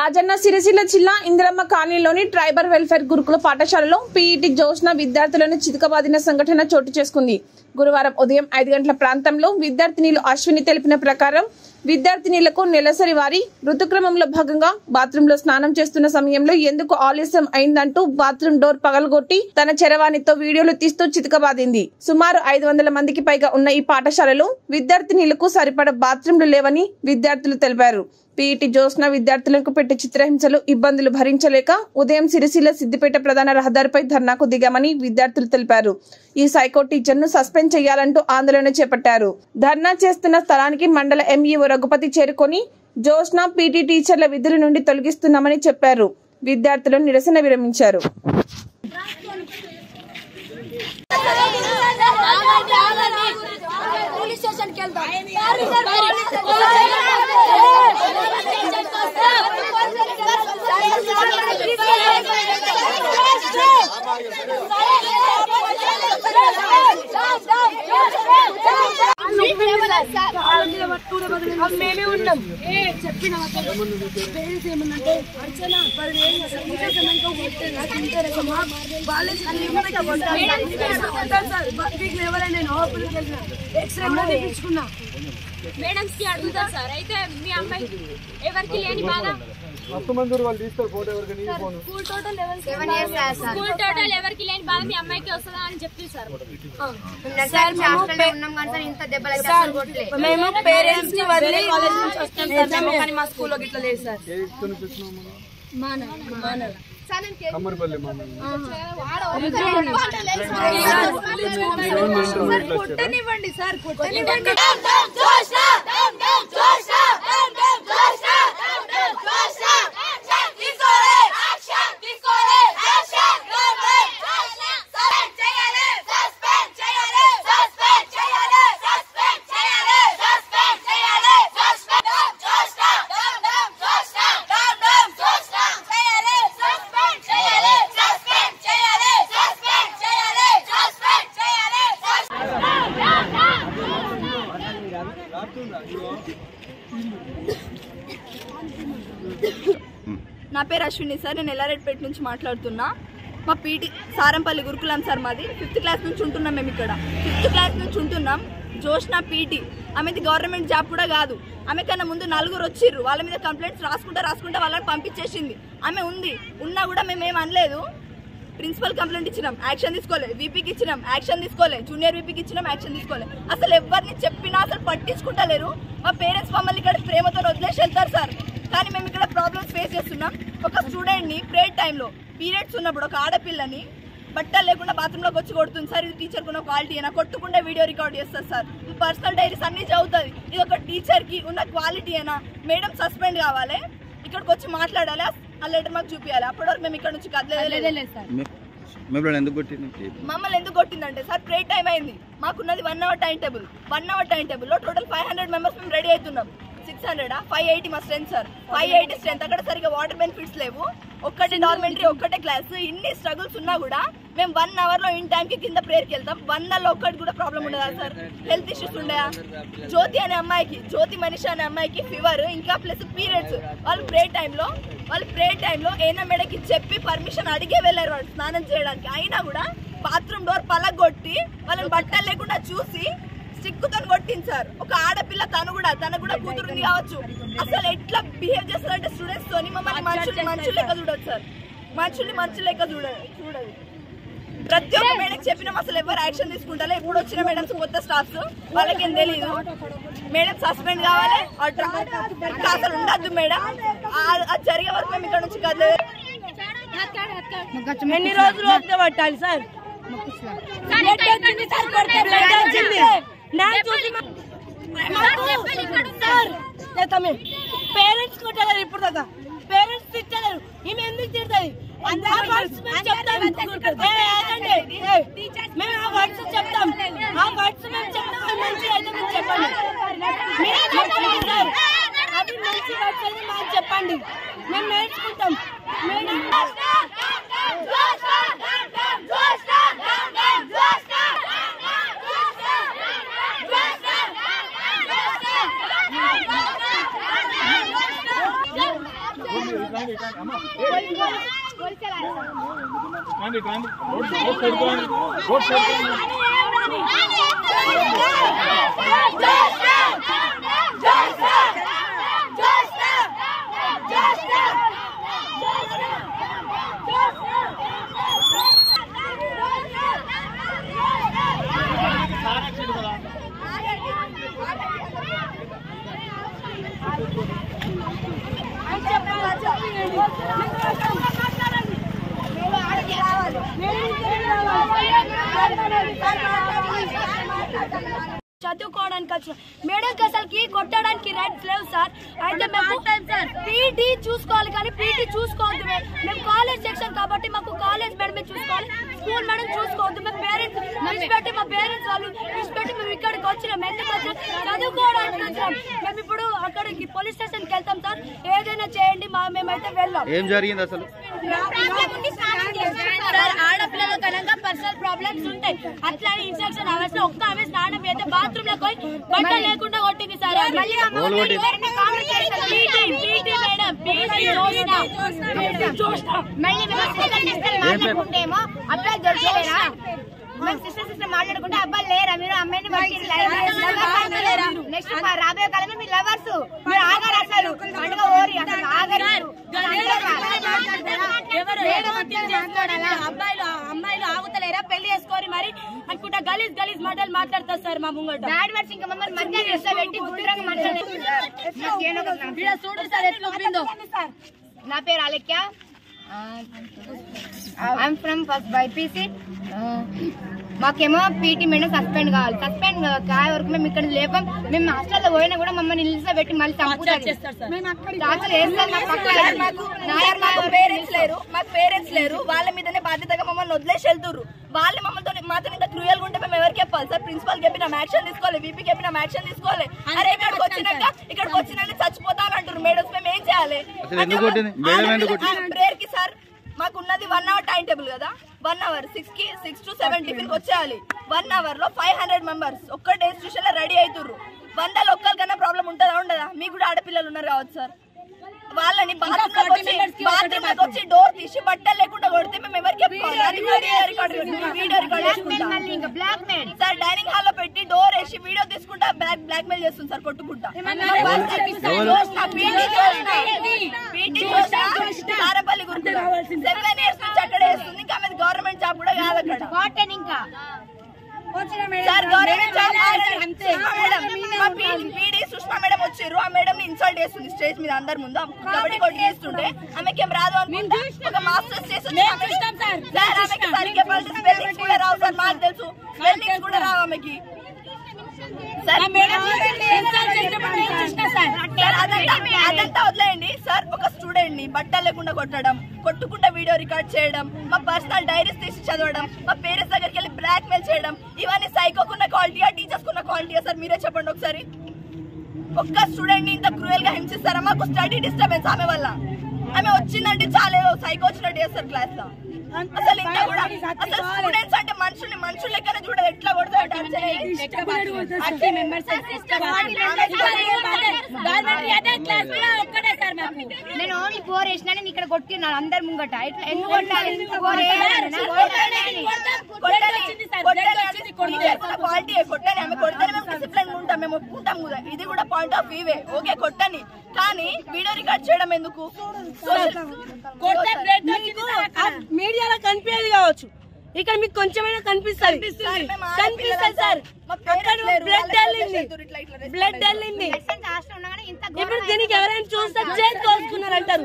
రాజన్న సిరిసిల్ల జిల్లా ఇందిరమ్మ కాలనీలోని tribal welfare గురుకుల పాఠశాలలో పీఈటీ జోష్న విద్యార్థులను చితకబాదిన సంఘటన చోటు చేసుకుంది. గురువారం ఉదయం 5 గంటల ప్రాంతంలో విద్యార్థినిలు అశ్విని తెలిపిన ప్రకారం విద్యార్థినిలకు నెలసరి వారి ఋతుక్రమంలో భాగంగా బాత్రూంలో స్నానం చేస్తున్న సమయంలో ఎందుకు ఆలస్యం అయిందంటూ బాత్రూం డోర్ పగలగొట్టి తన చరవాణితో వీడియోలు తీస్తూ చితకబాదింది. సుమారు 500 మందికి పైగా ఉన్న ఈ పాఠశాలలో విద్యార్థినిలకు సరిపడ బాత్రూంలు లేవని విద్యార్థులు తెలిపారు. పీఈటీ జోష్న విద్యార్థులకు పెట్టే చిత్రహింసలు ఇబ్బందులు భరించలేక ఉదయం సిరిసిల్ల సిద్దిపేట ప్రధాన రహదారిపై ధర్నాకు దిగామని విద్యార్థులు తెలిపారు. ఈ సైకో టీచర్ను సస్పెండ్ చేయాలంటూ ఆందోళన చేపట్టారు. ధర్నా చేస్తున్న స్థలానికి మండల ఎంఈఓ రఘుపతి చేరుకొని జోష్న పీటీ టీచర్ల విధుల నుండి తొలగిస్తున్నామని చెప్పారు. విద్యార్థులు నిరసన విరమించారు. మేమే ఉన్నాం చెప్పిన పేరెంట్స్ ఏమన్నంటే అర్చన 10 ఎవరైనా నేను హాస్పిటల్కి వెళ్ళిన ఎక్స్రే కూడా తీపించుకున్నా. మేడమ్స్ కి అడుగుతారు సార్. అయితే మీ అమ్మాయి ఎవరికి లేని బాధ స్కూల్ టోటల్ ఎవరికి లేని బాధ మీ అమ్మాయికి వస్తుందా అని చెప్తుంది సార్. మేము పేరెంట్స్ ని వదిలి కానీ మా స్కూల్లో ఇట్లా లేదు సార్. కొట్టనివ్వండి సార్, కొట్టనివ్వండి. నా పేరు అశ్విని సార్, నేను ఎల్లారెడ్డిపేట నుంచి మాట్లాడుతున్నా. మా పీటీ సారంపల్లి గురుకులం సార్, మాది 5th క్లాస్ నుంచి ఉంటున్నాం. మేము ఇక్కడ 5th క్లాస్ నుంచి ఉంటున్నాం. జోష్న పీటీ ఆమెది గవర్నమెంట్ జాబ్ కూడా కాదు. ఆమె కన్నా ముందు 4 వచ్చిర్రు. వాళ్ళ మీద కంప్లైంట్స్ రాసుకుంటా వాళ్ళని పంపించేసింది. ఆమె ఉన్నా కూడా మేమేం అనలేదు. ప్రిన్సిపల్ కంప్లైంట్ ఇచ్చినాం, యాక్షన్ తీసుకోలే. వీపీకి ఇచ్చినాం, యాక్షన్ తీసుకోలే. జూనియర్ వీపీకి ఇచ్చినాం, యాక్షన్ తీసుకోలే. అసలు ఎవరిని చెప్పినా అసలు పట్టించుకుంటలేరు. మా పేరెంట్స్ మమ్మల్ని ఇక్కడ ప్రేమతో వదిలేసి వెళ్తారు సార్. కానీ మేము ఇక్కడ ప్రాబ్లమ్స్ ఫేస్ చేస్తున్నాం. ఒక స్టూడెంట్ని ప్రేయర్ టైంలో పీరియడ్స్ ఉన్నప్పుడు ఒక ఆడపిల్లని బట్టలు లేకుండా బాత్రూంలోకి వచ్చి కొడుతుంది సార్. ఇది టీచర్కి ఉన్న క్వాలిటీ అయినా కొట్టుకుంటే వీడియో రికార్డ్ చేస్తారు సార్. పర్సనల్ డైరీస్ అన్ని చదువుతుంది. ఇది ఒక టీచర్కి ఉన్న క్వాలిటీ అయినా. మేడం సస్పెండ్ కావాలి, ఇక్కడికి వచ్చి మాట్లాడాలి, ఆ లెటర్ మాకు చూపించాలి. అప్పటివరకు మేము ఇక్కడ నుంచి కదలేదు సార్. మమ్మల్ని ఎందుకు కొట్టిందంటే సార్, ప్రే టైం అయింది. మాకున్నది 1 hour time table. 1 hour time టేబుల్లో టోటల్ 500 మెంబర్స్ మేము రెడీ అవుతున్నాం. 600 580 మా స్ట్రెంత్ సార్. 580 స్ట్రెంత్. అక్కడ సరిగ్గా వాటర్ బెనిఫిట్స్ లేవు. ఒక్కటే డార్మెంటరీ, ఒక్కటే క్లాస్. ఇన్ని స్ట్రగుల్స్ ఉన్నా కూడా మేము 1 hourలో ఇన్ టైంకి కింద ప్రేయర్కి వెళ్తాం. 1 hourలో ఒక్కటి కూడా ప్రాబ్లం ఉండదా సార్? హెల్త్ ఇష్యూస్ ఉండయా? జ్యోతి మనిషి అనే అమ్మాయికి ఫీవర్, ఇంకా ప్లస్ పీరియడ్స్. వాళ్ళు ప్రేయర్ టైంలో ఏనా మేడకి చెప్పి పర్మిషన్ అడిగే వెళ్ళారు వాళ్ళు స్నానం చేయడానికి. అయినా కూడా బాత్రూమ్ డోర్ పలగొట్టి వాళ్ళని బట్టలు లేకుండా చూసి స్టిక్తో కొట్టింది సార్. ఒక ఆడపిల్ల, తను కూడా కూతురుంది కావచ్చు. అసలు ఎట్లా బిహేవ్ చేస్తారంటే స్టూడెంట్స్ తోని మమ్మల్ని మనుషులు లెక్క చూడదు సార్. మనుషులు లెక్క చూడదు. ప్రతి ఒక్క మేడకి చెప్పినాం, అసలు ఎవరు యాక్షన్ తీసుకుంటారో. ఇప్పుడు వచ్చిన మేడమ్స్ కొత్త స్టాఫ్స్, వాళ్ళకేం తెలీదు. మేడం సస్పెండ్ కావాలి, అసలు ఉండద్దు మేడం. అది జరిగే వరకు మేము ఇక్కడ నుంచి కదలేదు. ఎన్ని రోజులు వస్తే పట్టాలి సార్? పేరెంట్స్ కొట్టలేరు ఇప్పుడు దాకా. పేరెంట్స్ తిట్టలేరు. ఈమె ఎందుకు తిడుతుంది? మేము ఆ వర్డ్స్ చెప్తాం. మంచి అయితే మేము చెప్పండి. అది మంచి వర్డ్స్ అయితే మాకు చెప్పండి, మేము నేర్చుకుంటాం. చదువుకోవడానికి వచ్చిన మేడంకి అసలుకి కొట్టడానికి రైట్స్ లేవు సార్. అయితే మేము పీటీ చూసుకోవాలి కానీ పీటీ చూసుకోవద్దు. మేము కాలేజ్ సెక్షన్ కాబట్టి మాకు కాలేజ్ మేడమే చూసుకోవాలి, స్కూల్ మేడం చూసుకోవద్దు. మేము పేరెంట్స్ విడిచిపెట్టి మా పేరెంట్స్ వాళ్ళు విడిచిపెట్టి మేము ఇక్కడికి వచ్చినాం. ఎందుకు వచ్చినాం? చదువుకోవడానికి వచ్చినాం. మేము ఇప్పుడు అక్కడికి పోలీస్ స్టేషన్కి వెళ్తాం సార్. ఏదైనా చేయండి, మేమైతే వెళ్ళాం. ఏం జరిగింది అసలు? ఆడపిల్లల కనుక పర్సనల్ ప్రాబ్లమ్స్ ఉంటాయి. అట్లా ఇన్స్ట్రక్షన్ అవర్స్ లో ఒక్క ఆమె స్నానం అయితే బాత్రూమ్ లో పోయి బట్ట లేకుండా కొట్టింది సార్. అబ్బాయి దొరకలేరా? మేము సిస్టర్ మాట్లాడుకుంటే అబ్బాయి లేరా? మీరు అమ్మాయిని నెక్స్ట్ రాబోయే కాలంలో మీరు లవర్స్, మీరు ఆగారు అసలు పండుగ ఓరి అసలు ఆగారు. అబ్బాయిలు అమ్మాయిలు ఆగుతలేరా? పెళ్లి చేసుకోరి మరి అనుకుంటా గలీజ్ గలీజ్ మాటలు మాట్లాడతారు సార్ మా ముంగట. బ్యాడ్ వర్డ్స్ ఇంకా మమ్మల్ని మధ్య పెట్టి గుండ్రంగా మాట్లాడలేదు. చూడు సార్ ఎట్లా ఉందో. నా పేరు Alekya, I am from first BiPC. మాకేమో పీటీ మేడం సస్పెండ్ కావాలి. సస్పెండ్ కాయ వరకు మేము ఇక్కడ లేపాం. మేము హాస్టల్లో పోయినా కూడా మమ్మల్ని నిలిచి పెట్టి మళ్ళీ మాకు పేరెంట్స్ లేరు. వాళ్ళ మీదనే బాధ్యతగా మమ్మల్ని వదిలేసి వెళ్తున్నారు. వాళ్ళు మమ్మల్ని మాతో ఇంత క్రూయల్ ఉంటే మేము ఎవరికి చెప్పాలి సార్? ప్రిన్సిపల్ చెప్పిన యాక్షన్ తీసుకోవాలి, వీపీ చెప్పిన యాక్షన్ తీసుకోవాలి. అరే ఇక్కడికి వచ్చినాక చచ్చిపోతాను అంటారు మేడమ్స్. మేము ఏం చేయాలి? ప్రేయర్ కి సార్ మాకు ఉన్నది 1 hour టైం టేబుల్ కదా. 1 hour 6 to 7 టిఫిన్ కి వచ్చేయాలి. 1 hour లో 500 మెంబర్స్ ఒక్కటే ఇన్స్టిట్యూషన్ లో రెడీ అవుతుర్రు. 100 ఒక్కరికన్నా ప్రాబ్లం ఉంటుందా? ఉండదా? మీకు కూడా ఆడపిల్లలు ఉన్నారు కావచ్చు సార్. వాళ్ళని బాత్రూమ్ వచ్చి డోర్ తీసి బట్టలు లేకుండా కొడితే మేము ఎవరికి సార్? డైనింగ్ హాల్ లో పెట్టి డోర్ వేసి వీడియో తీసుకుంటా బ్లాక్ మెయిల్ చేస్తుంది సార్ కొట్టుకుంటా. సారంపల్లి గుర్తు 7 years నుంచి అక్కడ వేస్తుంది. ఇంకా ఆమె గవర్నమెంట్ జాబ్ కూడా కాదు అక్కడ. ఇంకా sir government job PD Sushma madam వచ్చారు. ఆ మేడం ని ఇన్సల్ట్ చేస్తుంది స్టేజ్ మీద అందరి ముందు. కబడ్డీ కొట్టి చేస్తుంటే ఆమెకి ఏం రాదు అనుకుంటా ఒక మాస్టర్స్ చేసి ఆమెకి సరిగ్గా స్పెల్లింగ్స్ కూడా రావు సార్. మాకు తెలుసు స్పెల్లింగ్స్ కూడా రావు ఆమెకి. అదంతా వదిలేయండి సార్. ఒక స్టూడెంట్ ని బట్టలు లేకుండా కొట్టుకుంటా వీడియో రికార్డ్ చేయడం, మా పర్సనల్ డైరీస్ తీసి చదవడం, మా పేరెంట్స్ దగ్గరికి వెళ్ళి బ్లాక్ మెయిల్ చేయడం, ఇవన్నీ సైకోకున్న క్వాలిటీయా టీచర్స్ కున్న క్వాలిటీయా సార్? మీరే చెప్పండి ఒకసారి. ఒక్క స్టూడెంట్ ని ఇంత క్రూయల్ గా హింసిస్తారా? మాకు స్టడీ డిస్టర్బెన్స్ ఆమె వల్ల. ఆమె వచ్చిందంటే చాలా సైకో వచ్చినట్టు చేస్తారు క్లాస్ లో. అసలు ఇంత కూడా అసలు స్టూడెంట్స్ అంటే మనుషులు లెక్కనే చూడదు. ఎట్లా కొడతారు? నేను ఓన్లీ 4 వేసినా ఇక్కడ కొట్టినాను అందరి ముంగట. ఇట్లా ఎందుకు క్వాలిటీ కొట్టని ఆమె కొడితేనే మేము డిసిప్లిన్ ఉంటాం, మేము ఒప్పుకుంటాం కూడా. ఇది కూడా పాయింట్ ఆఫ్ వ్యూవే. ఓకే కొట్టని, కానీ వీడియో రికార్డ్ చేయడం ఎందుకు? మీడియాలో కనిపించేది కావచ్చు, ఇక్కడ మీకు కొంచెమైనా కనిపిస్తుంది సార్. బ్లడ్ వెళ్ళింది. ఇప్పుడు దీనికి ఎవరైనా చూస్తే చేతి కోసుకున్నారు అంటారు.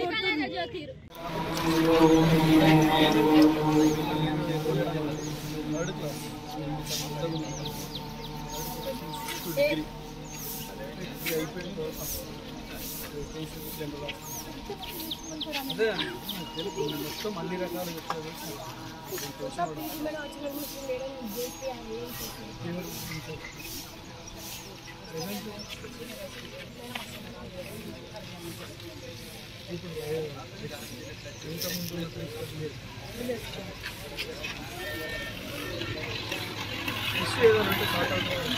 అదే మొత్తం అన్ని రకాలు వచ్చారు.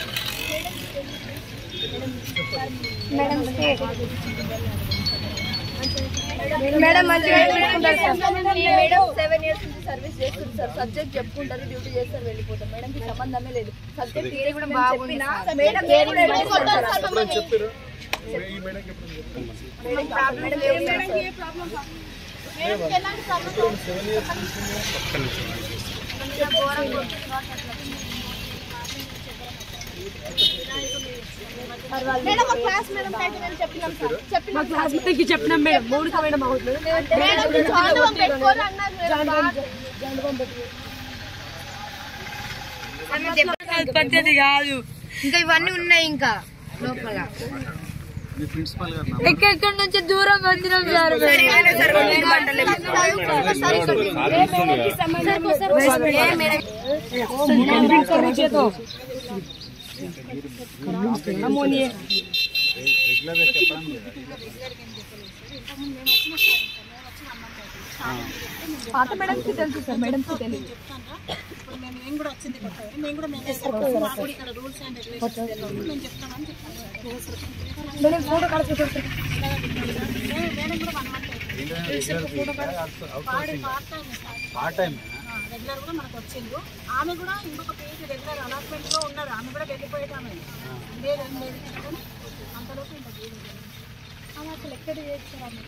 మేడం మేడం మంచిగా మేడం 7 years నుంచి సర్వీస్ చేస్తుంది సార్. సబ్జెక్ట్ చెప్పుకుంటారు, డ్యూటీ చేస్తారు, వెళ్ళిపోతారు. మేడం కి సంబంధమే లేదు. సబ్జెక్ట్ కూడా చెప్పినా మేడం చెప్పారు చెప్పినాం మేడం మౌనిక మేడం పద్ధతి కాదు. ఇంకా ఇవన్నీ ఉన్నాయి ఇంకా లోపల. ఎక్కడి నుంచి దూరం వచ్చినాం సార్. పాత మేడం కి తెలుసు సార్, మేడం కి తెలియదు. మేము కూడా వచ్చింది మేము కూడా ఇక్కడ రూల్స్ అండ్ రెగ్యులేషన్స్ మేము చెప్తామని మేడం ఫోటో కడుపు మేడం కూడా 1 month రెగ్యులర్ కూడా మనకు వచ్చిండు. ఆమె కూడా ఇంకొక పేజ్ రెగ్యులర్ అలాట్మెంట్ లో ఉన్నారు. ఆమె కూడా వెళ్ళిపోయేటామె లేదు అంతలోపు ఇంకా అసలు ఎక్కడ చేస్తారు.